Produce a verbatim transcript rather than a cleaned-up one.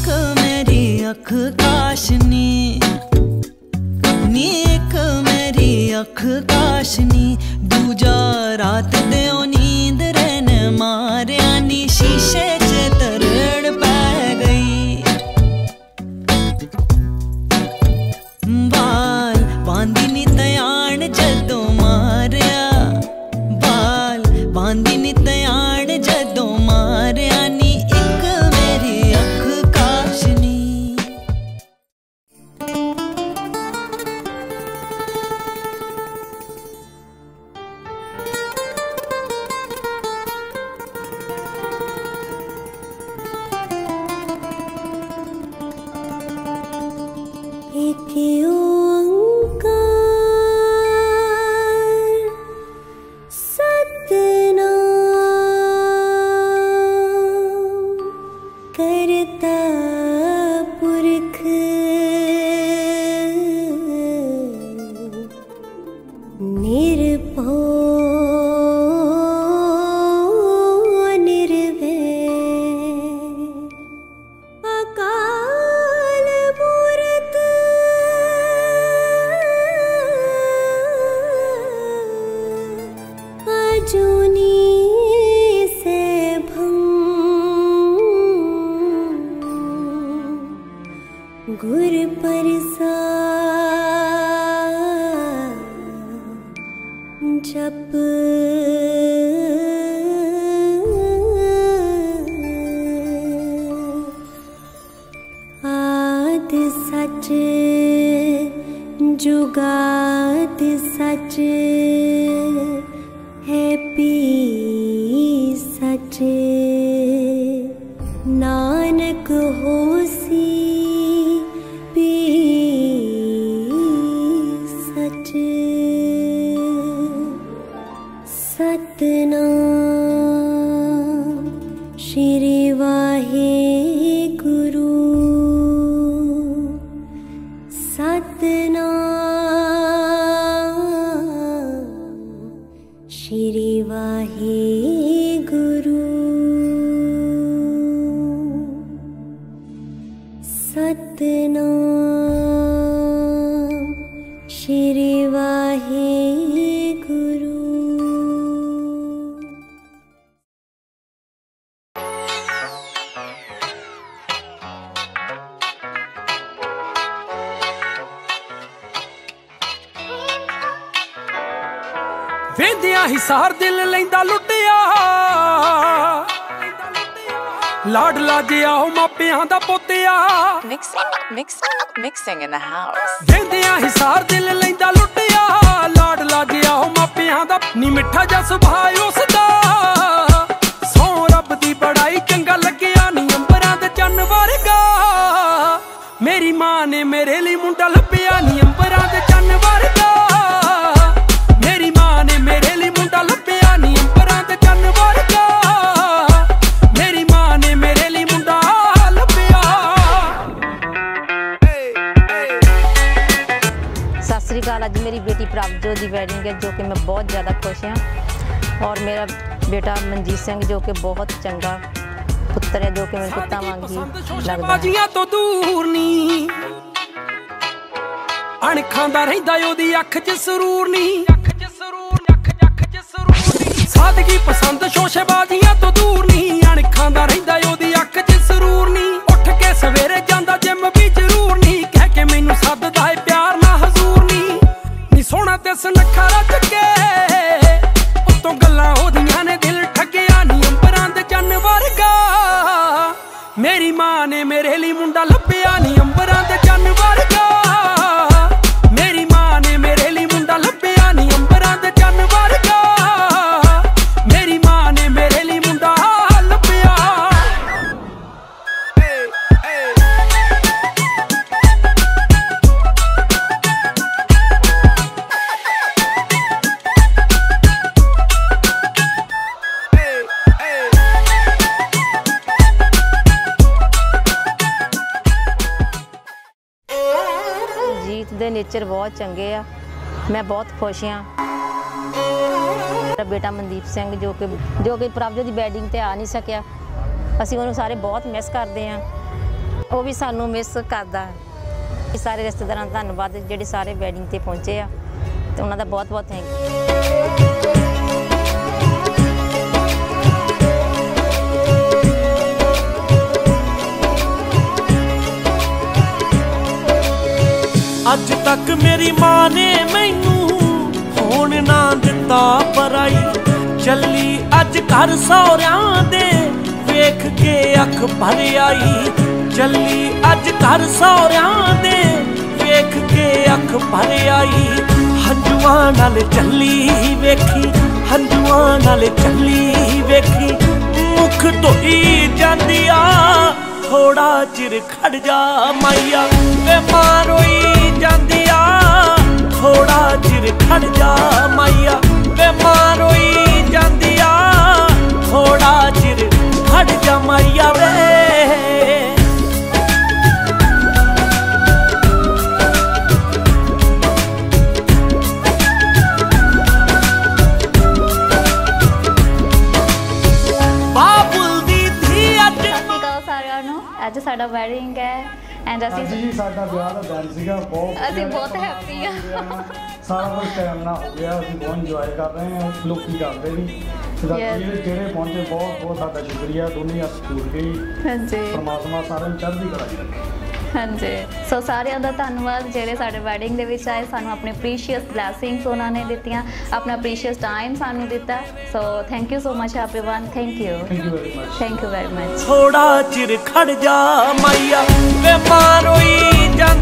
एक मेरी अख काशनी नी, एक मेरी अख काशनी, दूजा रात दे नींद रहन मारिया नी, शीशे च तरड़ पै गई। बाल बांधी नी तयाण जदों मारिया, बाल बांधी नी तयाण जदों मारिया नी, एक मेरी अख काशनी। एक ओंकार सतनाम, करता पुरख निर्भो गुर प्रसाद जप आद सच जुगाद सच है पी सच, नानक होसी पी सच। सतनाम श्री वाहेगुरु, सतनाम श्री वाहेगुरु, सतनाम श्री वाहेगुरु। वेंदियां हिसार दिल लैंदा लुटिया, लाडला जिया हो मापियां दा पोतिया। Mixing, mixing, mixing in the house. वेंदियां हिसार दिल लैंदा लुटिया, लाडला जिया हो मापियां दा, नी मिठा जा सुभाए उसदा, सौ रब दी बड़ाई चंगा लग्गिया नी, अंबरां दे चन्न वर्गा। मेरी मां ने मेरे लिए मुंडा लभ्या नी, अंबरां दे चन्न वर्गा। मेरी मां ने मेरे लिए मुंडा लभ्या नी, अंबरां दे चन्न वर्गा। मेरी मां ने मेरे लिए मुंडा लभ्या। सत श्री अकाल। अज मेरी बेटी प्रभजोत की वैडिंग है, जो कि मैं बहुत ज़्यादा खुश हाँ। और मेरा बेटा मनजीत सिंह जो कि बहुत चंगा पुत्र है, जो कि मेरे पुत्ता वांगी लगदा है। तो दूर नी अणखां दा रहिंदा ओदी अख च सरूर नी, सादगी पसंद शोशेबाजियां तो दूर नी, अणखां दा रहिंदा ओदी अख च सरूर नी। उठ के सवेरे जांदा जिम भी जरूर नी, कह के मैनू सददा है प्यार ना हजूर नी। नी सोहना ते सुनखा रच के उत्तों गल्लां ओदियां ने दिल ठग्गिया नी, अंबरां दे चन्न वर्गा। मेरी मां ने मेरे लिए मुंडा लभ्या नी, अंबरां दे चन्न वर्गा। मेरी मां ने मेरे लिए मुंडा लभ्या नी, अंबरां दे चन्न वर्गा। मेरी मां ने मेरे लिए मुंडा लभ्या। जीत दे नेचर बहुत चंगे आ, मैं बहुत खुश हाँ। मेरा बेटा मनदीप सिंह जो कि जो कि प्रभजोत की वैडिंग ते आ नहीं सकिया, असीं उन्होंने सारे बहुत मिस करते हैं। ਉਹ ਵੀ ਸਾਨੂੰ ਮਿਸ ਕਰਦਾ। ਸਾਰੇ ਰਿਸ਼ਤੇਦਾਰਾਂ ਦਾ ਧੰਨਵਾਦ ਜਿਹੜੇ ਸਾਰੇ ਵੈਡਿੰਗ ਤੇ ਪਹੁੰਚੇ ਆ ਤੇ ਉਹਨਾਂ ਦਾ ਬਹੁਤ ਬਹੁਤ ਥੈਂਕ ਯੂ। ਅੱਜ तक मेरी मां ने मैनू होण ना दिता पराई, चली अज घर सौरियां दे वेख के अख भर आई, चली अज घर सौरियां दे वेख के अख भर आई। हंजुआं नाल चली वेखी, हंजुआं नाल चली वेखी, मुख धोई जांदी आ थोड़ा चिर खड़ जा माइया, वे मां रोई जांदी आ थोड़ा चिर खड़ जा माइया, वे मां रोई जांदी आ थोड़ा चिर खड़ जा माइया वे। ਅੱਜ ਸਾਡਾ ਵੈਡਿੰਗ ਹੈ ਐਂਡ ਅਸੀਂ ਜੀ ਸਾਡਾ ਵਿਆਹ ਦਾ ਦਿਨ ਸੀਗਾ, ਬਹੁਤ ਅਸੀਂ ਬਹੁਤ ਹੈਪੀ ਆ। ਸਾਰਾ ਕੁਝ ਟਾਈਮ ਨਾਲ ਹੋ ਗਿਆ, ਅਸੀਂ ਬਹੁਤ ਇੰਜੋਏ ਕਰ ਰਹੇ ਹਾਂ, ਲੋਕੀ ਕਰਦੇ ਵੀ ਜਿਹੜੇ ਜਿਹੜੇ ਪਹੁੰਚੇ ਬਹੁਤ ਬਹੁਤ ਸਾਡਾ ਸ਼ੁਕਰੀਆ। ਦੋਨੇ ਹੱਥ ਜੋੜ ਕੇ ਹਾਂਜੀ ਪਰਮਾਤਮਾ ਸਾਰਿਆਂ ਨੂੰ ਚੜ੍ਹਦੀ ਕਲਾ ਕਰੇ। ਹਾਂਜੀ ਸੋ ਸਾਰਿਆਂ ਦਾ ਧੰਨਵਾਦ ਜਿਹੜੇ ਸਾਡੇ ਵੈਡਿੰਗ ਦੇ ਵਿੱਚ ਆਏ, ਸਾਨੂੰ ਆਪਣੇ ਪ੍ਰੀਸ਼ੀਅਸ ਬਲੈਸਿੰਗਸ ਉਹਨਾਂ ਨੇ ਦਿੱਤੀਆਂ, ਆਪਣਾ ਪ੍ਰੀਸ਼ੀਅਸ ਟਾਈਮ ਸਾਨੂੰ ਦਿੱਤਾ। So thank you so much everyone, thank you thank you very much thank you very much. थोड़ा चिर खड़ जा माइया, वे मां रोई जांदी